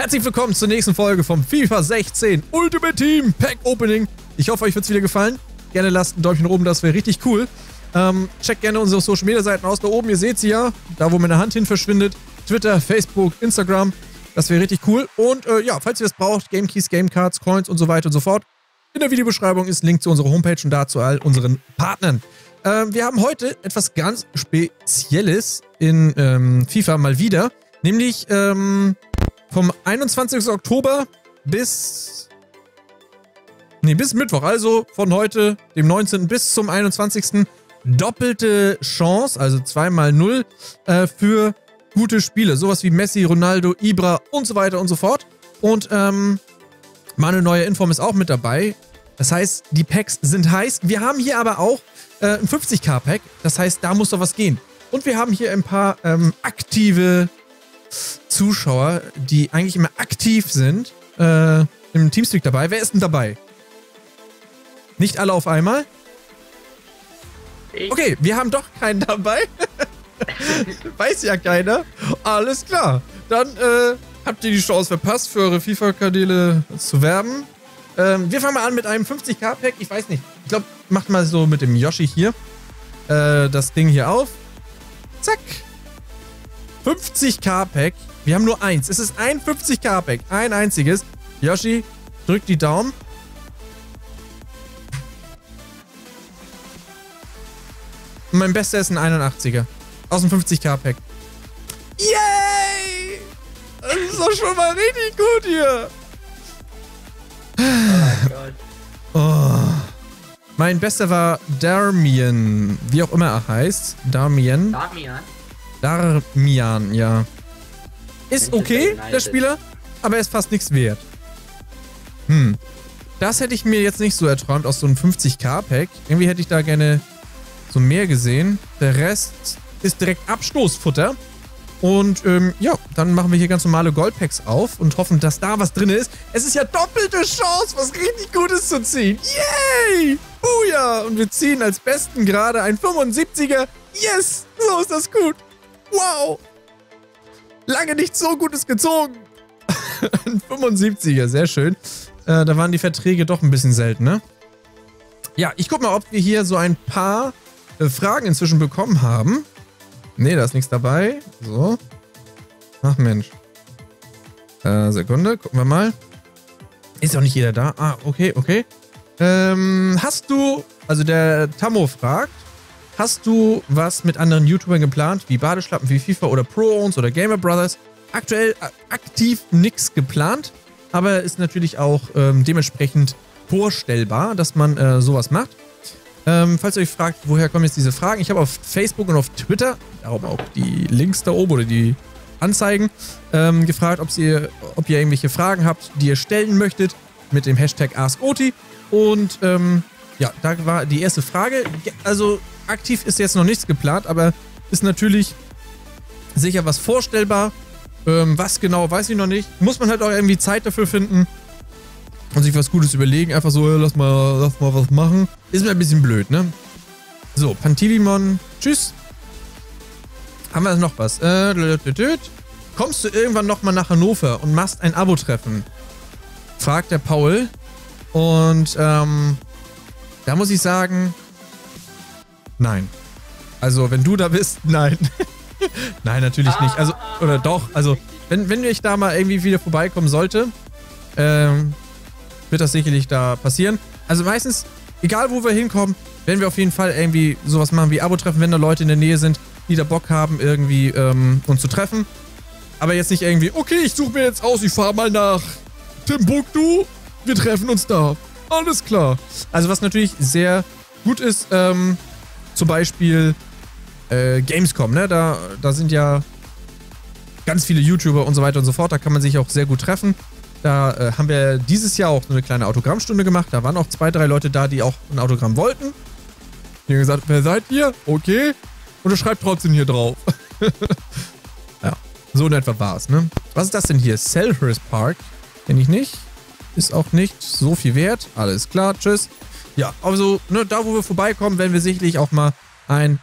Herzlich willkommen zur nächsten Folge vom FIFA 16 Ultimate Team Pack Opening. Ich hoffe, euch wird es wieder gefallen. Gerne lasst ein Däumchen oben, das wäre richtig cool. Checkt gerne unsere Social Media Seiten aus. Da oben, ihr seht sie ja, da wo meine Hand hin verschwindet. Twitter, Facebook, Instagram. Das wäre richtig cool. Und ja, falls ihr das braucht, Game Keys, Game Cards, Coins und so weiter und so fort. In der Videobeschreibung ist ein Link zu unserer Homepage und da zu all unseren Partnern. Wir haben heute etwas ganz Spezielles in FIFA mal wieder. Nämlich vom 21. Oktober bis Mittwoch. Also von heute, dem 19. bis zum 21. Doppelte Chance, also 2x0 für gute Spiele. Sowas wie Messi, Ronaldo, Ibra und so weiter und so fort. Und mal eine neue Inform ist auch mit dabei. Das heißt, die Packs sind heiß. Wir haben hier aber auch ein 50k Pack. Das heißt, da muss doch was gehen. Und wir haben hier ein paar aktive Zuschauer, die eigentlich immer aktiv sind, im Teamspeak dabei. Wer ist denn dabei? Nicht alle auf einmal? Okay, wir haben doch keinen dabei. Weiß ja keiner. Alles klar. Dann habt ihr die Chance verpasst, für eure FIFA-Kanäle zu werben. Wir fangen mal an mit einem 50k-Pack. Ich weiß nicht. Ich glaube, macht mal so mit dem Yoshi hier das Ding hier auf. Zack. 50k-Pack. Wir haben nur eins. Es ist ein 50k-Pack. Ein einziges. Yoshi, drück die Daumen. Und mein bester ist ein 81er. Aus dem 50k-Pack. Yay! Das ist doch schon mal richtig gut hier. Oh mein Gott. Oh. Mein bester war Darmian. Wie auch immer er heißt. Darmian, ja. Ist okay, der Spieler, aber er ist fast nichts wert. Das hätte ich mir jetzt nicht so erträumt aus so einem 50k-Pack. Irgendwie hätte ich da gerne so mehr gesehen. Der Rest ist direkt Abstoßfutter. Und ja, dann machen wir hier ganz normale Goldpacks auf und hoffen, dass da was drin ist. Es ist ja doppelte Chance, was richtig Gutes zu ziehen. Yay! Buja! Und wir ziehen als besten gerade ein 75er. Yes! So ist das gut. Wow! Lange nichts so Gutes gezogen. Ein 75er, sehr schön. Da waren die Verträge doch ein bisschen selten, ne? Ja, ich guck mal, ob wir hier so ein paar Fragen inzwischen bekommen haben. Ne, da ist nichts dabei. So. Ach Mensch. Sekunde, gucken wir mal. Ist auch nicht jeder da. Ah, okay, okay. Hast du, also der Tammo fragt, hast du was mit anderen YouTubern geplant, wie Badeschlappen, wie FIFA oder Pro-Owns oder Gamer Brothers? Aktuell aktiv nichts geplant, aber ist natürlich auch dementsprechend vorstellbar, dass man sowas macht. Falls ihr euch fragt, woher kommen jetzt diese Fragen, ich habe auf Facebook und auf Twitter, darum auch die Links da oben oder die Anzeigen, gefragt, ob ihr irgendwelche Fragen habt, die ihr stellen möchtet, mit dem Hashtag AskOti. Und ja, da war die erste Frage. Also aktiv ist jetzt noch nichts geplant, aber ist natürlich sicher was vorstellbar. Was genau, weiß ich noch nicht. Muss man halt auch irgendwie Zeit dafür finden und sich was Gutes überlegen. Einfach so, lass mal was machen. Ist mir ein bisschen blöd, ne? So, Pantilimon, tschüss. Haben wir noch was? Kommst du irgendwann nochmal nach Hannover und machst ein Abo-Treffen? Fragt der Paul. Und da muss ich sagen, nein. Also, wenn du da bist, nein. Nein, natürlich nicht. Also, oder doch. Also, wenn ich da mal irgendwie wieder vorbeikommen sollte, wird das sicherlich da passieren. Also meistens, egal wo wir hinkommen, werden wir auf jeden Fall irgendwie sowas machen wie Abo-Treffen, wenn da Leute in der Nähe sind, die da Bock haben, irgendwie uns zu treffen. Aber jetzt nicht irgendwie, okay, ich suche mir jetzt aus, ich fahre mal nach Timbuktu, wir treffen uns da. Alles klar. Also was natürlich sehr gut ist, zum Beispiel Gamescom, ne? Da sind ja ganz viele YouTuber und so weiter und so fort. Da kann man sich auch sehr gut treffen. Da haben wir dieses Jahr auch so eine kleine Autogrammstunde gemacht. Da waren auch 2, 3 Leute da, die auch ein Autogramm wollten. Die haben gesagt, wer seid ihr? Okay. Und er schreibt trotzdem hier drauf. Ja, so in etwa war es, ne? Was ist das denn hier? Selhurst Park. Kenn ich nicht. Ist auch nicht so viel wert. Alles klar, tschüss. Ja, also, ne, da wo wir vorbeikommen, werden wir sicherlich auch mal ein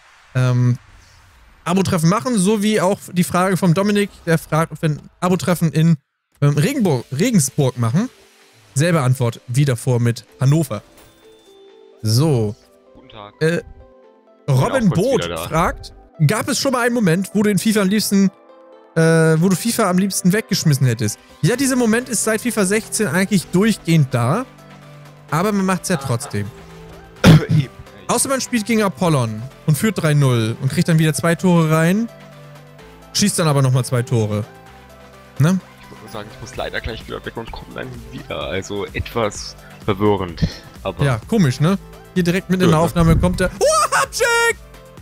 Abo-Treffen machen. So wie auch die Frage vom Dominik, der fragt, ob wir ein Abo-Treffen in Regensburg machen. Selbe Antwort wie davor mit Hannover. So. Guten Tag. Robin Boot fragt, gab es schon mal einen Moment, wo du in FIFA am liebsten, weggeschmissen hättest? Ja, dieser Moment ist seit FIFA 16 eigentlich durchgehend da. Aber man macht es ja trotzdem. Außer man spielt gegen Apollon und führt 3-0 und kriegt dann wieder 2 Tore rein, schießt dann aber nochmal 2 Tore. Ne? Ich würde nur sagen, ich muss leider gleich wieder weg und komme dann wieder. Also etwas verwirrend. Aber ja, komisch, ne? Hier direkt mit in der Aufnahme kommt der... Oh, Habcheck!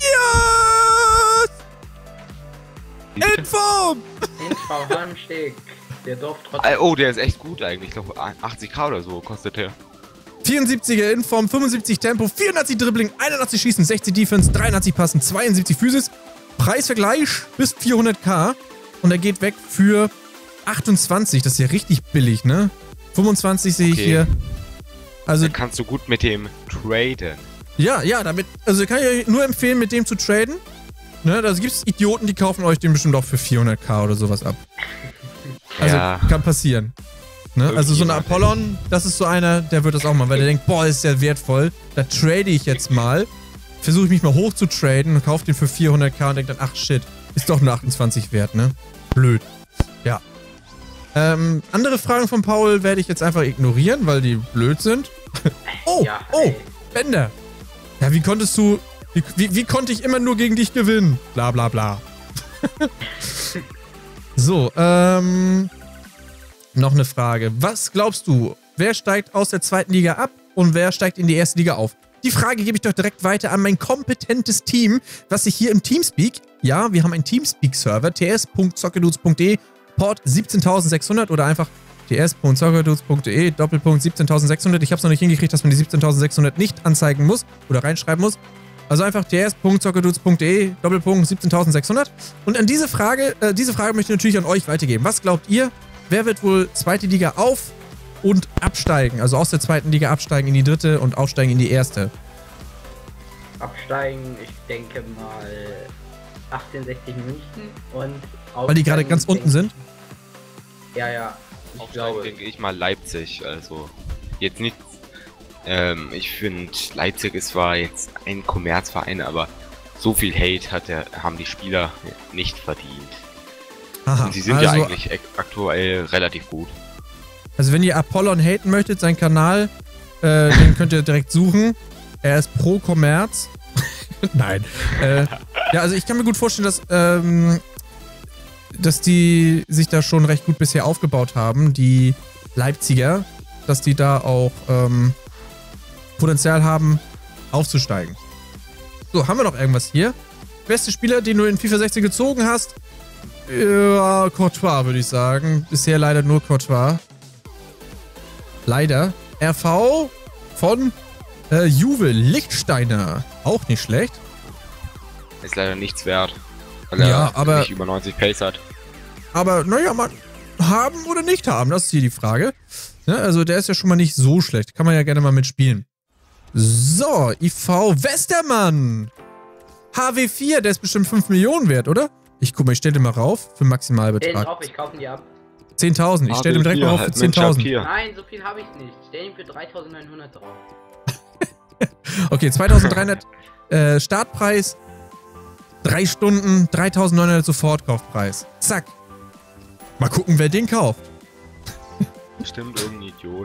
Yes! Inform! Info Handsteg. Der darf trotzdem... oh, der ist echt gut eigentlich. Ich glaube 80k oder so kostet der. 74er Inform, 75 Tempo, 84 Dribbling, 81 Schießen, 60 Defense, 83 Passen, 72 Physis. Preisvergleich bis 400k. Und er geht weg für 28. Das ist ja richtig billig, ne? 25 sehe ich hier. Also da kannst du gut mit dem traden. Ja, damit, also kann ich euch nur empfehlen, mit dem zu traden. Ne, da gibt es Idioten, die kaufen euch den bestimmt auch für 400k oder sowas ab. Also kann passieren. Ne? Also so ein Apollon, das ist so einer, der wird das auch machen, weil der denkt, boah, ist ja wertvoll, da trade ich jetzt mal, versuche ich mich mal hoch zu traden und kaufe den für 400k und denke dann, ach shit, ist doch nur 28 wert, ne? Blöd. Ja. Andere Fragen von Paul werde ich jetzt einfach ignorieren, weil die blöd sind. Oh, Ja, oh, Bender. Ja, wie konntest du, wie konnte ich immer nur gegen dich gewinnen? Bla bla bla. So, noch eine Frage. Was glaubst du, wer steigt aus der 2. Liga ab und wer steigt in die 1. Liga auf? Die Frage gebe ich doch direkt weiter an mein kompetentes Team, was sich hier im Teamspeak, ja, wir haben einen Teamspeak-Server, ts.zockerdudes.de, Port 17600 oder einfach ts.zockerdudes.de, Doppelpunkt 17600. Ich habe es noch nicht hingekriegt, dass man die 17600 nicht anzeigen muss oder reinschreiben muss. Also einfach ts.zockerdudes.de, Doppelpunkt 17600. Und an diese Frage möchte ich natürlich an euch weitergeben. Was glaubt ihr? Wer wird wohl 2. Liga auf und absteigen? Also aus der 2. Liga absteigen in die 3. und aufsteigen in die 1. Absteigen, ich denke mal 1860 München und weil die gerade ganz unten sind? Ja, ich glaube. Denke ich mal Leipzig, also jetzt nicht, ich finde Leipzig ist zwar jetzt ein Kommerzverein, aber so viel Hate haben die Spieler nicht verdient. Aha, und sie sind ja eigentlich aktuell relativ gut. Also wenn ihr Apollon haten möchtet, sein Kanal, den könnt ihr direkt suchen. Er ist pro Kommerz. Nein. Ja, also ich kann mir gut vorstellen, dass die sich da schon recht gut bisher aufgebaut haben, die Leipziger, dass die da auch Potenzial haben, aufzusteigen. So, haben wir noch irgendwas hier? Beste Spieler, den du in FIFA 16 gezogen hast? Ja, Courtois, würde ich sagen. Bisher leider nur Courtois. Leider. RV von Juve Lichtsteiner. Auch nicht schlecht. Ist leider nichts wert. Weil er nicht über 90 Pace hat. Aber, naja, man haben oder nicht haben, das ist hier die Frage. Ja, also der ist ja schon mal nicht so schlecht. Kann man ja gerne mal mitspielen. So, IV Westermann. HW4, der ist bestimmt 5 Millionen wert, oder? Ich guck mal, ich stelle den mal rauf für Maximalbetrag. Ich kaufe die ab. 10.000, ich stelle den direkt mal auf für 10.000. Nein, so viel habe ich nicht. Ich stelle ihn für 3.900 drauf. Okay, 2.300 Startpreis, 3 Stunden, 3.900 Sofortkaufpreis. Zack. Mal gucken, wer den kauft. Bestimmt irgendein Idiot.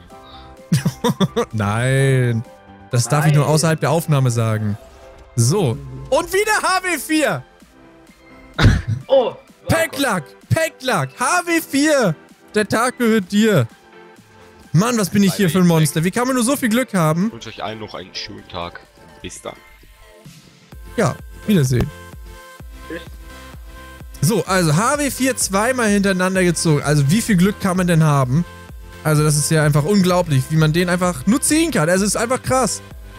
Nein, das darf ich nur außerhalb der Aufnahme sagen. So, und wieder HW4. Oh! Packlack! HW4! Der Tag gehört dir. Mann, was bin ich hier für ein Monster? Wie kann man nur so viel Glück haben? Ich wünsche euch allen noch einen schönen Tag. Bis dann. Ja, Wiedersehen. Tschüss. So, also HW4 zweimal hintereinander gezogen. Also wie viel Glück kann man denn haben? Also das ist ja einfach unglaublich, wie man den einfach nur ziehen kann. Also es ist einfach krass.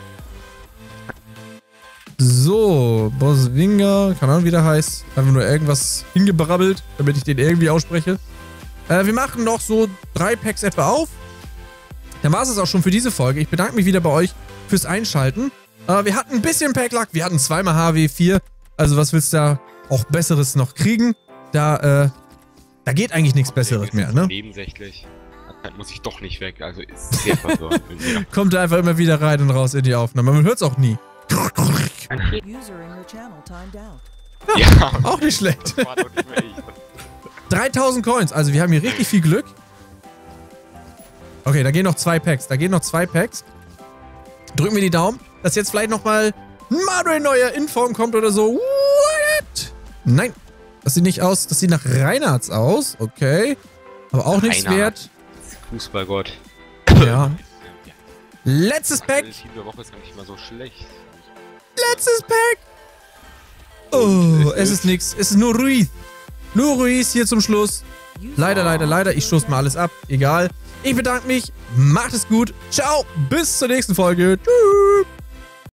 So, Boswinger, keine Ahnung wie der heißt. Einfach nur irgendwas hingebrabbelt, damit ich den irgendwie ausspreche. Wir machen noch so 3 Packs etwa auf. Dann war es auch schon für diese Folge. Ich bedanke mich wieder bei euch fürs Einschalten. Wir hatten ein bisschen Packlack, wir hatten zweimal HW4. Also was willst du da auch Besseres noch kriegen? Da Da geht eigentlich nichts Besseres mehr, ne? Nebensächlich. Dann muss ich doch nicht weg, also ist sehr verwirrend. Kommt da einfach immer wieder rein und raus in die Aufnahme. Man hört es auch nie. User in your channel timed out. Ja, Auch nicht schlecht. das war doch nicht mehr ich. 3000 Coins. Also wir haben hier richtig viel Glück. Okay, da gehen noch 2 Packs. Drücken wir die Daumen, dass jetzt vielleicht nochmal ein Manuel Neuer in Form kommt oder so. What? Nein. Das sieht nicht aus. Das sieht nach Reinhardt aus. Okay. Aber auch nichts wert. Fußballgott. Ja. Letztes Pack. Das Team der Woche ist gar nicht mal so schlecht. Letztes Pack. Oh, es ist nichts. Es ist nur Ruiz. Nur Ruiz hier zum Schluss. Leider. Ich stoße mal alles ab. Egal. Ich bedanke mich. Macht es gut. Ciao. Bis zur nächsten Folge. Tschüss.